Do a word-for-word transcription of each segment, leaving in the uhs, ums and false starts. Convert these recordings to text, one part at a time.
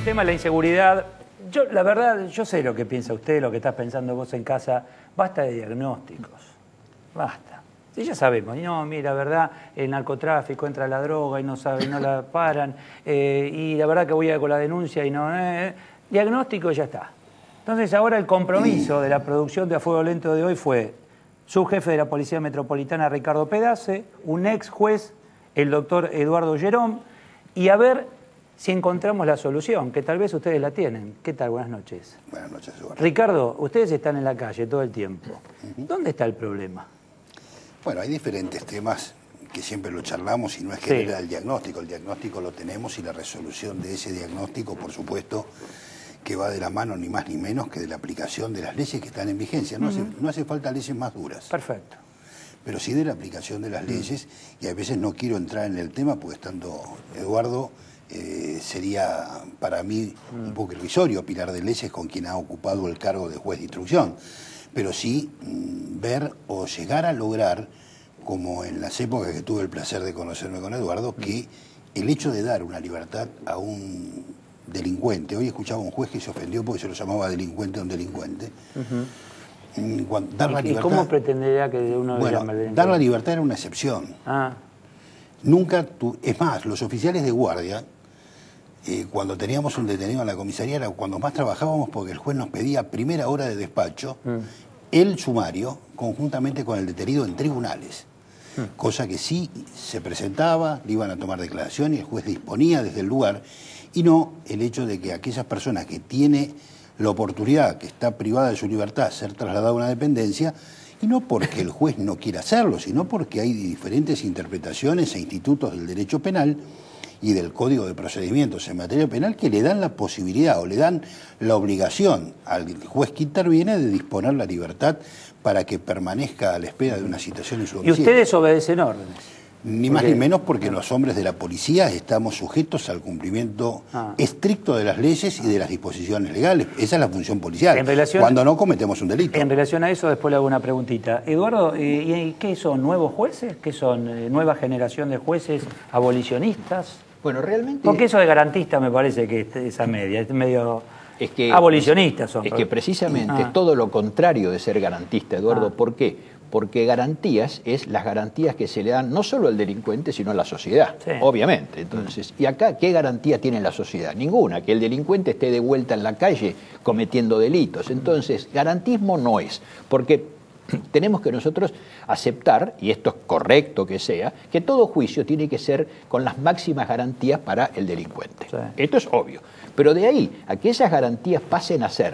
el tema de la inseguridad, yo la verdad, yo sé lo que piensa usted, lo que estás pensando vos en casa. Basta de diagnósticos, basta. Sí, ya sabemos, y no, mira, la verdad, el narcotráfico entra la droga y no sabe, y no la paran, eh, y la verdad que voy a con la denuncia y no... Eh, diagnóstico y ya está. Entonces ahora el compromiso de la producción de A Fuego Lento de hoy fue subjefe de la Policía Metropolitana, Ricardo Pedace, un ex juez, el doctor Eduardo Gerón, y a ver si encontramos la solución, que tal vez ustedes la tienen. ¿Qué tal? Buenas noches. Buenas noches, Eduardo. Ricardo, ustedes están en la calle todo el tiempo. Uh-huh. ¿Dónde está el problema? Bueno, hay diferentes temas que siempre lo charlamos y no es que sí. Era el diagnóstico. El diagnóstico lo tenemos y la resolución de ese diagnóstico, por supuesto, que va de la mano ni más ni menos que de la aplicación de las leyes que están en vigencia. No, uh-huh. hace, no hace falta leyes más duras. Perfecto. Pero sí de la aplicación de las leyes, y a veces no quiero entrar en el tema, porque estando Eduardo, eh, sería para mí un poco irrisorio opinar de leyes con quien ha ocupado el cargo de juez de instrucción, pero sí mmm, ver o llegar a lograr, como en las épocas que tuve el placer de conocerme con Eduardo, que el hecho de dar una libertad a un delincuente, hoy escuchaba a un juez que se ofendió porque se lo llamaba delincuente a un delincuente, uh-huh. Dar la ¿Y libertad, cómo pretendería que uno bueno, dar la libertad era una excepción. Ah. Nunca tu, es más, los oficiales de guardia, eh, cuando teníamos un detenido en la comisaría, era cuando más trabajábamos porque el juez nos pedía primera hora de despacho, mm. el sumario, conjuntamente con el detenido en tribunales. Mm. Cosa que sí se presentaba, le iban a tomar declaración y el juez disponía desde el lugar, y no el hecho de que aquellas personas que tiene la oportunidad, que está privada de su libertad, ser trasladada a una dependencia, y no porque el juez no quiera hacerlo, sino porque hay diferentes interpretaciones e institutos del derecho penal y del Código de Procedimientos en materia penal que le dan la posibilidad o le dan la obligación al juez que interviene de disponer la libertad para que permanezca a la espera de una citación en su domicilio. ¿Y ustedes obedecen órdenes? Ni más ni menos porque los hombres de la policía estamos sujetos al cumplimiento ah. estricto de las leyes y de las disposiciones legales. Esa es la función policial, en relación, cuando no cometemos un delito. En relación a eso, después le hago una preguntita. Eduardo, ¿y qué son? ¿Nuevos jueces? ¿Qué son? ¿Nueva generación de jueces abolicionistas? Bueno, realmente... Porque eso de garantista me parece que es esa media, es medio... Es que, abolicionistas son. Es que precisamente ah. es todo lo contrario de ser garantista, Eduardo. Ah. ¿Por qué? Porque garantías es las garantías que se le dan no solo al delincuente, sino a la sociedad, sí. obviamente. Entonces, ¿y acá qué garantía tiene la sociedad? Ninguna, que el delincuente esté de vuelta en la calle cometiendo delitos. Entonces, garantismo no es, porque tenemos que nosotros aceptar, y esto es correcto que sea, que todo juicio tiene que ser con las máximas garantías para el delincuente. Sí. Esto es obvio. Pero de ahí a que esas garantías pasen a ser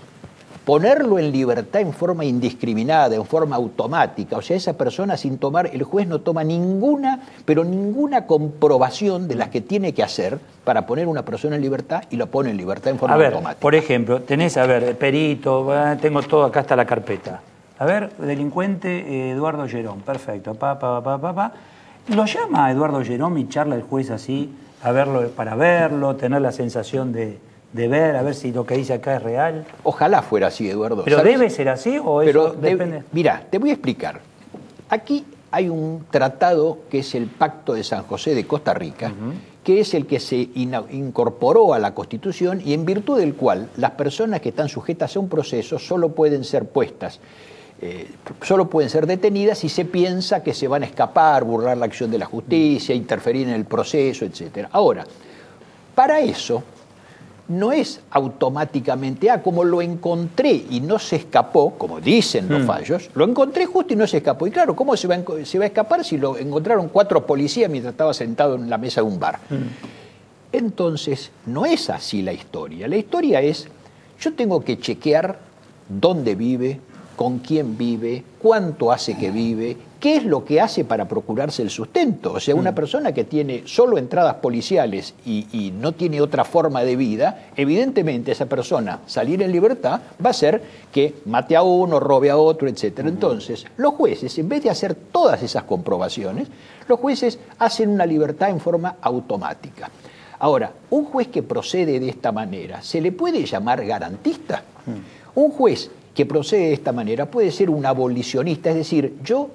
ponerlo en libertad en forma indiscriminada, en forma automática, o sea, esa persona sin tomar, el juez no toma ninguna, pero ninguna comprobación de las que tiene que hacer para poner una persona en libertad y lo pone en libertad en forma a ver, automática. Por ejemplo, tenés, a ver, perito, tengo todo, acá está la carpeta. A ver, delincuente eh, Eduardo Gerón, perfecto, pa, pa, pa, pa, pa. ¿Lo llama a Eduardo Gerón y charla el juez así, a verlo, para verlo, tener la sensación de... de ver, a ver si lo que dice acá es real? Ojalá fuera así, Eduardo. ¿Pero ¿sabes? Debe ser así o Pero eso depende? Mirá, te voy a explicar. Aquí hay un tratado que es el Pacto de San José de Costa Rica, uh-huh. que es el que se incorporó a la Constitución y en virtud del cual las personas que están sujetas a un proceso solo pueden ser puestas, eh, solo pueden ser detenidas si se piensa que se van a escapar, burlar la acción de la justicia, interferir en el proceso, etcétera. Ahora, para eso... no es automáticamente, ah, como lo encontré y no se escapó, como dicen los mm. fallos, lo encontré justo y no se escapó. Y claro, ¿cómo se va, a, se va a escapar si lo encontraron cuatro policías mientras estaba sentado en la mesa de un bar? Mm. Entonces, no es así la historia. La historia es, yo tengo que chequear dónde vive, con quién vive, cuánto hace que vive, qué es lo que hace para procurarse el sustento. O sea, una mm. persona que tiene solo entradas policiales y, y no tiene otra forma de vida, evidentemente esa persona salir en libertad va a ser que mate a uno, robe a otro, etcétera. Mm. Entonces, los jueces, en vez de hacer todas esas comprobaciones, los jueces hacen una libertad en forma automática. Ahora, un juez que procede de esta manera, ¿se le puede llamar garantista? Mm. Un juez que procede de esta manera puede ser un abolicionista, es decir, yo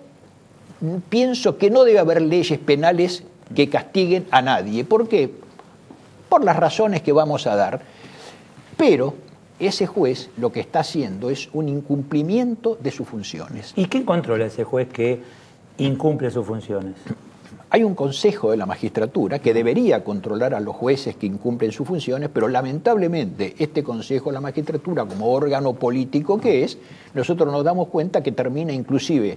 pienso que no debe haber leyes penales que castiguen a nadie. ¿Por qué? por las razones que vamos a dar, pero ese juez lo que está haciendo es un incumplimiento de sus funciones. ¿Y quién controla ese juez que incumple sus funciones? Hay un consejo de la magistratura que debería controlar a los jueces que incumplen sus funciones, pero lamentablemente este consejo de la magistratura, como órgano político que es, nosotros nos damos cuenta que termina inclusive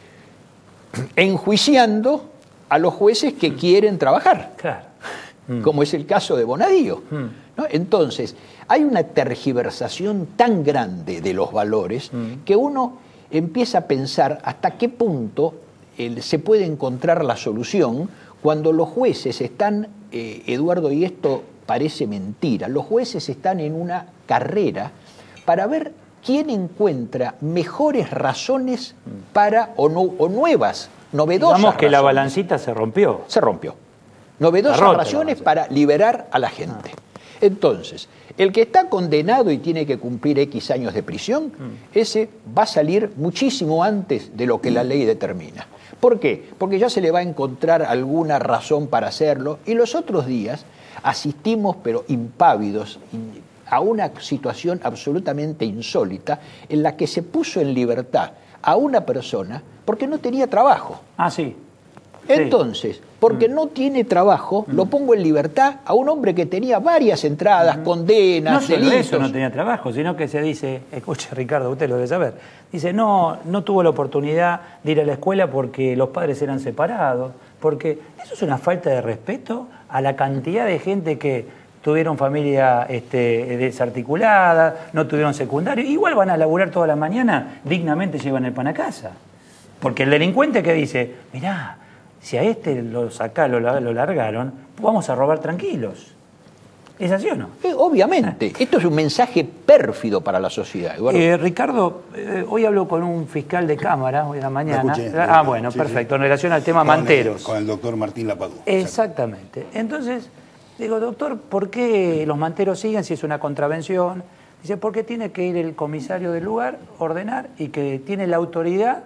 enjuiciando a los jueces que quieren trabajar, Claro. como es el caso de Bonadío, ¿no? Entonces, hay una tergiversación tan grande de los valores mm. que uno empieza a pensar hasta qué punto el, se puede encontrar la solución cuando los jueces están, eh, Eduardo, y esto parece mentira, los jueces están en una carrera para ver quién encuentra mejores razones para, o, no, o nuevas, novedosas Digamos que razones. La balancita se rompió. Se rompió. Novedosas rota, razones para liberar a la gente. Ah. Entonces, el que está condenado y tiene que cumplir X años de prisión, mm. ese va a salir muchísimo antes de lo que la ley determina. ¿Por qué? Porque ya se le va a encontrar alguna razón para hacerlo, y los otros días asistimos, pero impávidos, a una situación absolutamente insólita en la que se puso en libertad a una persona porque no tenía trabajo. Ah, sí. Entonces, porque no tiene trabajo, mm. lo pongo en libertad a un hombre que tenía varias entradas, mm. condenas, no solo delitos. Eso no tenía trabajo, sino que se dice, escuche Ricardo, usted lo debe saber, dice, no, no tuvo la oportunidad de ir a la escuela porque los padres eran separados, porque eso es una falta de respeto a la cantidad de gente que tuvieron familia este, desarticulada, no tuvieron secundario, igual van a laburar toda la mañana, dignamente llevan el pan a casa. Porque el delincuente que dice, mirá, si a este lo sacaron, lo, lo largaron, vamos a robar tranquilos. ¿Es así o no? Eh, obviamente. Ah. Esto es un mensaje pérfido para la sociedad. Eh, Ricardo, eh, hoy hablo con un fiscal de Cámara, hoy en la mañana. Escuché, ah, bueno, sí, perfecto, sí. en relación al tema con Manteros. El, con el doctor Martín Lapadú. Exactamente. Entonces, digo, doctor, ¿por qué los Manteros siguen si es una contravención? Dice, porque tiene que ir el comisario del lugar, ordenar, y que tiene la autoridad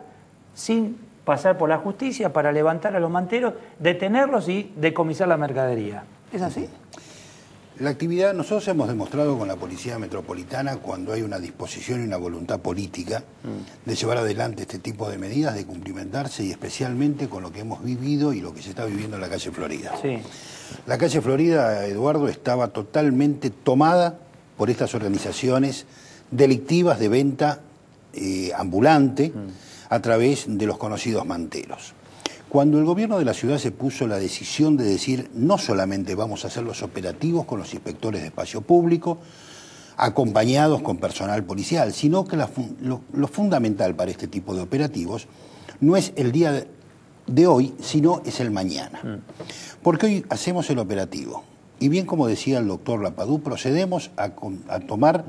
sin pasar por la justicia para levantar a los manteros, detenerlos y decomisar la mercadería. ¿Es así? La actividad, nosotros hemos demostrado con la Policía Metropolitana cuando hay una disposición y una voluntad política mm. de llevar adelante este tipo de medidas, de cumplimentarse y especialmente con lo que hemos vivido y lo que se está viviendo en la calle Florida. Sí. La calle Florida, Eduardo, estaba totalmente tomada por estas organizaciones delictivas de venta eh, ambulante, mm. a través de los conocidos manteros. Cuando el gobierno de la ciudad se puso la decisión de decir no solamente vamos a hacer los operativos con los inspectores de espacio público, acompañados con personal policial, sino que la, lo, lo fundamental para este tipo de operativos no es el día de hoy, sino es el mañana. Porque hoy hacemos el operativo. Y bien como decía el doctor Lapadú, procedemos a, a tomar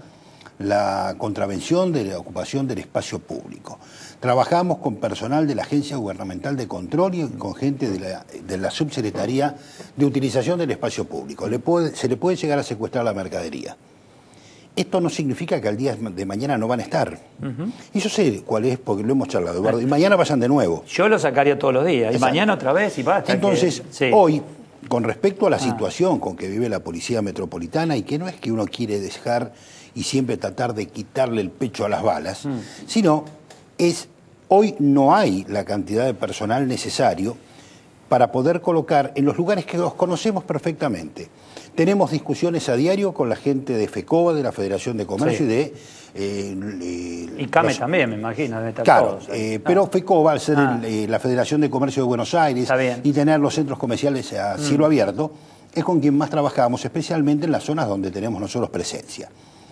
la contravención de la ocupación del espacio público. Trabajamos con personal de la Agencia Gubernamental de Control y con gente de la, de la Subsecretaría de Utilización del Espacio Público. Le puede, se le puede llegar a secuestrar la mercadería. Esto no significa que al día de mañana no van a estar. Uh-huh. Y yo sé cuál es, porque lo hemos charlado, Eduardo, y mañana vayan de nuevo. Yo lo sacaría todos los días, y Exacto. mañana otra vez y basta. Entonces, que... sí. hoy, con respecto a la ah. situación con que vive la Policía Metropolitana, y que no es que uno quiere dejar y siempre tratar de quitarle el pecho a las balas, mm. sino es, hoy no hay la cantidad de personal necesario para poder colocar en los lugares que los conocemos perfectamente. Tenemos discusiones a diario con la gente de FECOBA, de la Federación de Comercio sí. y de... Eh, eh, y CAME los, también, me imagino, debe estar claro, todos. Eh, ah. pero FECOBA, al ser ah. el, eh, la Federación de Comercio de Buenos Aires y tener los centros comerciales a mm. cielo abierto, es con quien más trabajamos, especialmente en las zonas donde tenemos nosotros presencia.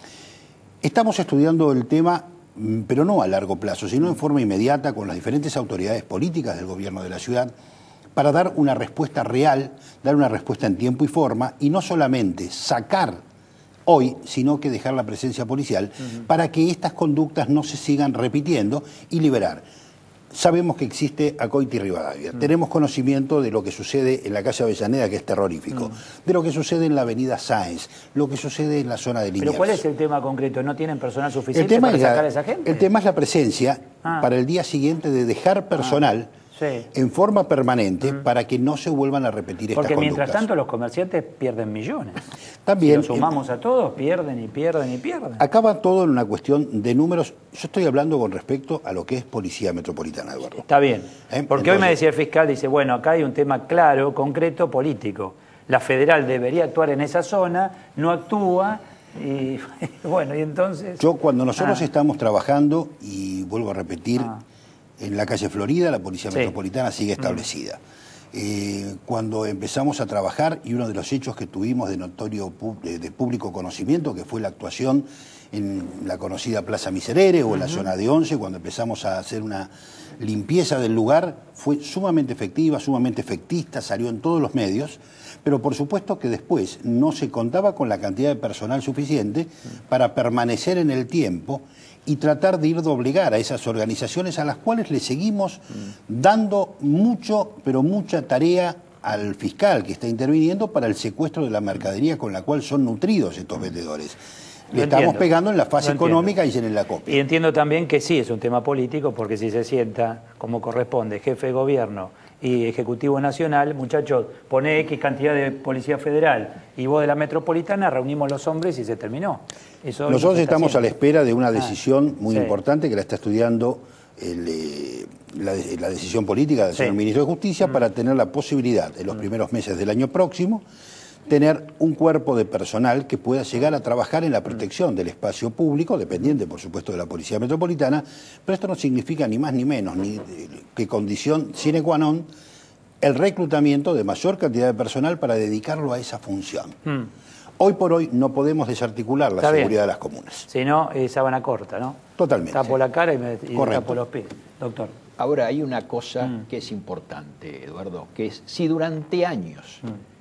Estamos estudiando el tema, pero no a largo plazo, sino en forma inmediata con las diferentes autoridades políticas del gobierno de la ciudad, para dar una respuesta real, dar una respuesta en tiempo y forma, y no solamente sacar hoy, sino que dejar la presencia policial uh-huh. para que estas conductas no se sigan repitiendo y liberar. Sabemos que existe Acoite y Rivadavia, uh-huh. tenemos conocimiento de lo que sucede en la calle Avellaneda, que es terrorífico, uh-huh. de lo que sucede en la avenida Sáenz, lo que sucede en la zona de Liniers. ¿Pero cuál es el tema concreto? ¿No tienen personal suficiente para sacar la, a esa gente? El tema es la presencia ah. para el día siguiente de dejar personal, ah. sí. en forma permanente mm. para que no se vuelvan a repetir Porque estas conductas. Porque mientras tanto los comerciantes pierden millones. También, si los sumamos a todos, pierden y pierden y pierden. Acaba todo en una cuestión de números. Yo estoy hablando con respecto a lo que es Policía Metropolitana, Eduardo. Está bien. ¿Eh? Porque Entonces, hoy me decía el fiscal, dice, bueno, acá hay un tema claro, concreto, político. La federal debería actuar en esa zona, no actúa, y bueno, y entonces... Yo cuando nosotros ah. estamos trabajando, y vuelvo a repetir, ah. en la calle Florida, la Policía sí. Metropolitana sigue establecida. Mm. Eh, cuando empezamos a trabajar, y uno de los hechos que tuvimos de notorio de, de público conocimiento, que fue la actuación en la conocida Plaza Miserere o en uh-huh. la zona de Once, cuando empezamos a hacer una limpieza del lugar, fue sumamente efectiva, sumamente efectista, salió en todos los medios, pero por supuesto que después no se contaba con la cantidad de personal suficiente para permanecer en el tiempo y tratar de ir de obligar a esas organizaciones a las cuales le seguimos dando mucho, pero mucha tarea al fiscal que está interviniendo para el secuestro de la mercadería con la cual son nutridos estos vendedores. Le estamos entiendo. pegando en la fase económica y en la copia. Y entiendo también que sí, es un tema político, porque si se sienta, como corresponde, jefe de gobierno y Ejecutivo Nacional, muchachos, pone X cantidad de Policía Federal y vos de la Metropolitana, reunimos los hombres y se terminó. Eso Nosotros estamos haciendo. a la espera de una decisión ah, muy sí. importante que la está estudiando el, eh, la, la decisión política del sí. señor Ministro de Justicia mm. para tener la posibilidad en los mm. primeros meses del año próximo tener un cuerpo de personal que pueda llegar a trabajar en la protección del espacio público, dependiente por supuesto de la Policía Metropolitana, pero esto no significa ni más ni menos, ni que condición sine qua non, el reclutamiento de mayor cantidad de personal para dedicarlo a esa función. Mm. Hoy por hoy no podemos desarticular la Está seguridad bien. de las comunas. Si no, es sábana corta, ¿no? Totalmente. Tapo sí. la cara y, me, y tapo los pies. Doctor. Ahora, hay una cosa mm. que es importante, Eduardo, que es si durante años... Mm.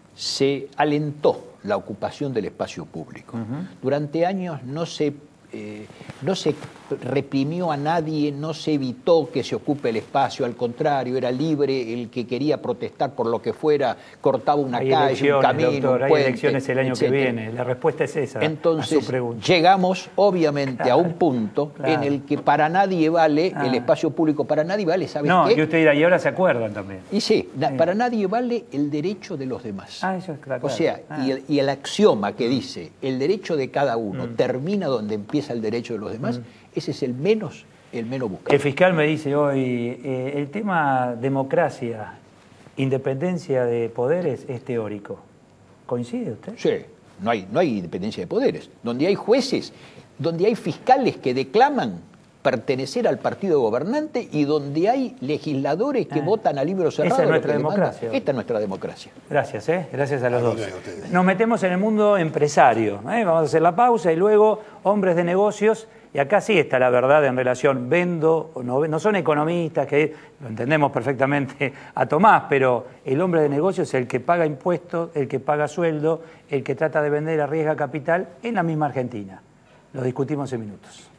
se alentó la ocupación del espacio público. Uh-huh. Durante años no se, eh, no se reprimió a nadie, no se evitó que se ocupe el espacio, al contrario, era libre el que quería protestar por lo que fuera, cortaba una hay calle, un camino, doctor, un puente, hay elecciones el año etcétera. que viene, la respuesta es esa. Entonces, a su pregunta. llegamos obviamente claro, a un punto claro. en el que para nadie vale, ah. el espacio público para nadie vale, ¿sabes no, qué? No, y usted dirá, y ahora se acuerdan también. Y sí, sí, para nadie vale el derecho de los demás. Ah, eso es claro. O sea, ah. y, el, y el axioma que dice, el derecho de cada uno mm. termina donde empieza el derecho de los demás, mm. ese es el menos, el menos buscado. El fiscal me dice hoy, eh, el tema democracia, independencia de poderes es teórico. ¿Coincide usted? Sí, no hay, no hay independencia de poderes. Donde hay jueces, donde hay fiscales que declaman pertenecer al partido gobernante y donde hay legisladores que ah, votan a libro cerrado. Esa es nuestra democracia. Demanda. Esta es nuestra democracia. Gracias, ¿eh? Gracias a los dos. Nos metemos en el mundo empresario. ¿eh? Vamos a hacer la pausa y luego hombres de negocios. Y acá sí está la verdad en relación, vendo o no vendo. No son economistas, que lo entendemos perfectamente a Tomás, pero el hombre de negocios es el que paga impuestos, el que paga sueldo, el que trata de vender, arriesga capital en la misma Argentina. Lo discutimos en minutos.